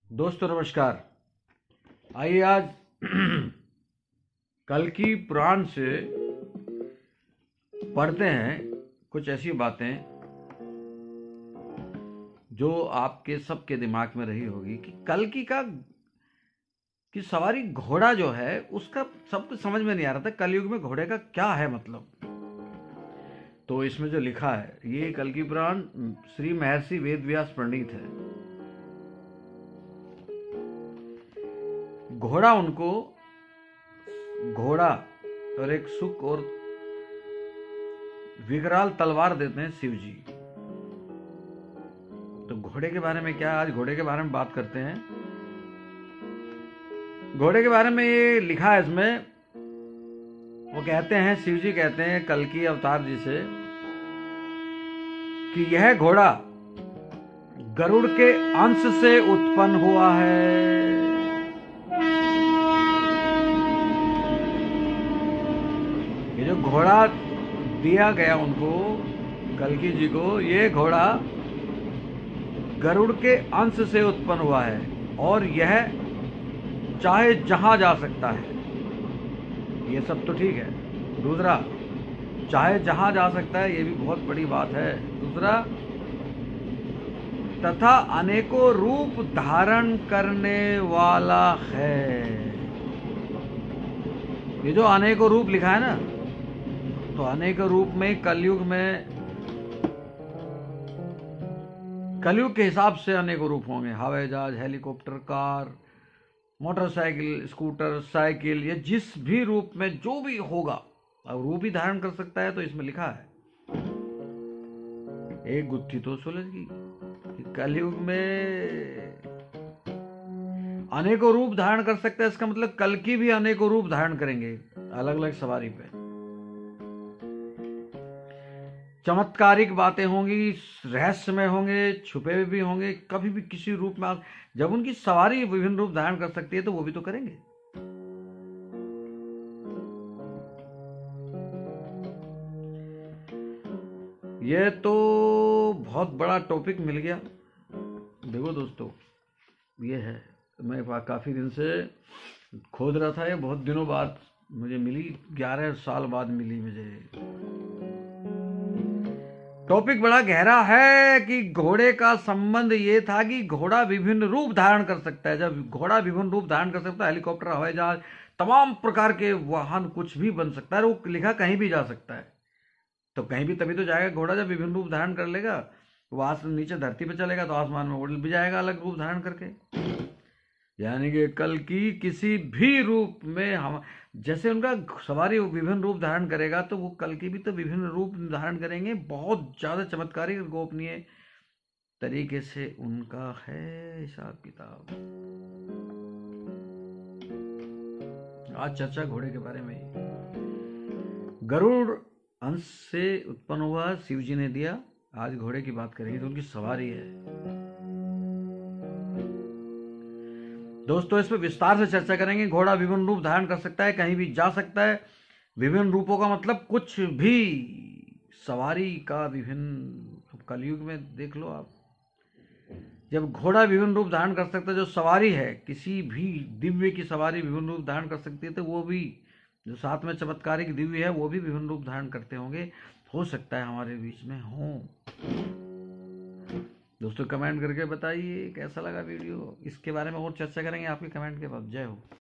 दोस्तों नमस्कार। आइए आज कल्कि पुराण से पढ़ते हैं कुछ ऐसी बातें जो आपके सबके दिमाग में रही होगी कि कल्कि की सवारी घोड़ा जो है उसका सबको समझ में नहीं आ रहा था। कलयुग में घोड़े का क्या है मतलब। तो इसमें जो लिखा है ये कल्कि पुराण श्री महर्षि वेदव्यास प्रणीत है। घोड़ा और एक सुख और विकराल तलवार देते हैं शिव जी। तो घोड़े के बारे में क्या, आज घोड़े के बारे में बात करते हैं। घोड़े के बारे में ये लिखा है इसमें, वो कहते हैं, शिव जी कहते हैं कल्कि अवतार जी से कि यह घोड़ा गरुड़ के अंश से उत्पन्न हुआ है। ये जो घोड़ा दिया गया उनको, कल्कि जी को, ये घोड़ा गरुड़ के अंश से उत्पन्न हुआ है और यह चाहे जहां जा सकता है। ये सब तो ठीक है। दूसरा, चाहे जहां जा सकता है, ये भी बहुत बड़ी बात है। दूसरा, तथा अनेकों रूप धारण करने वाला है। ये जो अनेकों रूप लिखा है ना, तो अनेक रूप में कलयुग के हिसाब से अनेकों रूप होंगे। हवाई जहाज, helicopter, car, motorcycle, scooter, cycle, ये जिस भी रूप में जो भी होगा, अब रूप ही धारण कर सकता है। तो इसमें लिखा है, एक गुत्थी तो सुलझ गई कि कलयुग में अनेकों रूप धारण कर सकता है। इसका मतलब कल्कि भी अनेकों रूप धारण करेंगे अलग अलग सवारी पे। चमत्कारिक बातें होंगी, रहस्यमय होंगे, छुपे हुए भी होंगे। कभी भी किसी रूप में जब उनकी सवारी विभिन्न रूप धारण कर सकती है तो वो भी तो करेंगे। ये तो बहुत बड़ा टॉपिक मिल गया। देखो दोस्तों, ये है, मैं काफी दिन से खोज रहा था। ये बहुत दिनों बाद मुझे मिली, 11 साल बाद मिली मुझे। टॉपिक बड़ा गहरा है कि घोड़े का संबंध ये था कि घोड़ा विभिन्न रूप धारण कर सकता है। जब घोड़ा विभिन्न रूप धारण कर सकता है, हेलीकॉप्टर, हवाई जहाज, तमाम प्रकार के वाहन, कुछ भी बन सकता है। वो लिखा कहीं भी जा सकता है। तो कहीं भी तभी तो जाएगा घोड़ा जब विभिन्न रूप धारण कर लेगा। वहां से नीचे धरती पे चलेगा तो आसमान में उड़ भी जाएगा अलग रूप धारण करके। यानी कि कल्कि किसी भी रूप में, हम जैसे उनका सवारी विभिन्न रूप धारण करेगा तो वो कल्कि भी तो विभिन्न रूप धारण करेंगे। बहुत ज्यादा चमत्कारिक, गोपनीय तरीके से उनका है हिसाब किताब। आज चर्चा घोड़े के बारे में। गरुड़ अंश से उत्पन्न हुआ, शिव जी ने दिया। आज घोड़े की बात करेंगे तो उनकी सवारी है। दोस्तों इसमें विस्तार से चर्चा करेंगे। घोड़ा विभिन्न रूप धारण कर सकता है, कहीं भी जा सकता है। विभिन्न रूपों का मतलब कुछ भी, सवारी का विभिन्न, कलयुग में देख लो आप, जब घोड़ा विभिन्न रूप धारण कर सकता है, जो सवारी है किसी भी दिव्य की सवारी विभिन्न रूप धारण कर सकती है, तो वो भी जो साथ में चमत्कारिक दिव्य है वो भी विभिन्न रूप धारण करते होंगे। हो सकता है हमारे बीच में हो। दोस्तों कमेंट करके बताइए कैसा लगा वीडियो। इसके बारे में और चर्चा करेंगे आपके कमेंट के बाद। जय हो।